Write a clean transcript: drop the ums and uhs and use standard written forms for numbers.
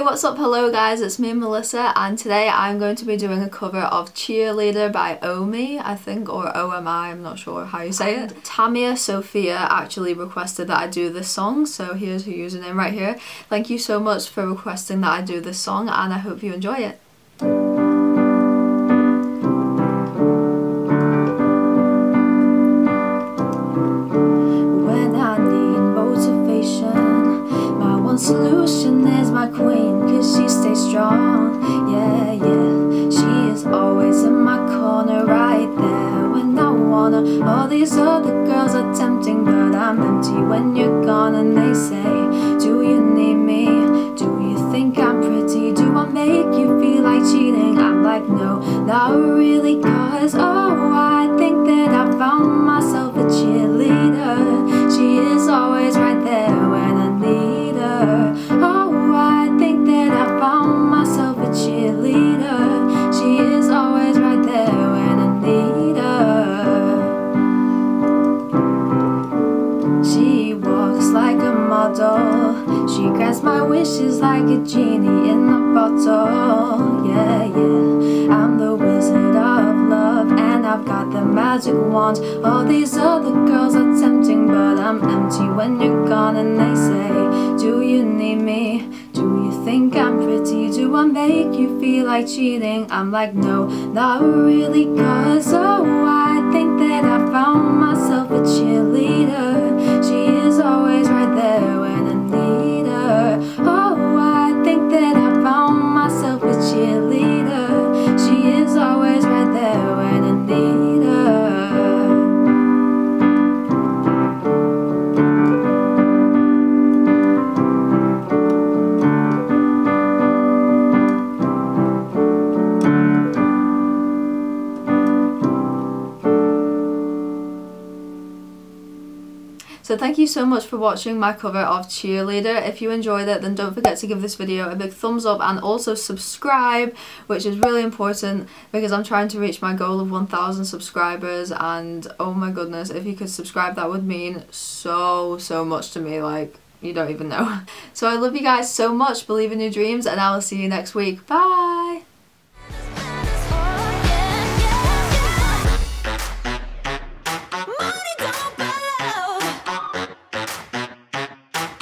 what's up? Hello guys, it's me Melissa, and today I'm going to be doing a cover of Cheerleader by OMI, I think, or OMI, I'm not sure how you say it. Tamia Sophia actually requested that I do this song, so here's her username right here. Thank you so much for requesting that I do this song, and I hope you enjoy it. Solution is my queen, cause she stays strong. Yeah, yeah, she is always in my corner, right there when I wanna. All these other girls are tempting, but I'm empty when you're gone. And they say, do you need me? Do you think I'm pretty? Do I make you feel like cheating? I'm like, no, not really, cause oh, I think that I found myself a cheerleader. She is always right there when I need her. Oh, I think that I found myself a cheerleader. She is always right there when I need her. She walks like a model. She grants my wishes like a genie in a bottle. Yeah, yeah, I'm the wizard of love, and I've got the magic wand. All these other girls are tempting, but I'm empty when you're gone. And they say, do you need me? Do you think I'm pretty? Do I make you feel like cheating? I'm like, no, not really, cause oh, I think that I found myself a cheerleader. She is always right there when I need her. Oh, I think that I found myself a cheerleader. She is always right there when I need her. So thank you so much for watching my cover of Cheerleader. If you enjoyed it, then don't forget to give this video a big thumbs up and also subscribe, which is really important because I'm trying to reach my goal of 1,000 subscribers, and oh my goodness, if you could subscribe, that would mean so much to me, like you don't even know. So I love you guys so much, believe in your dreams, and I will see you next week. Bye!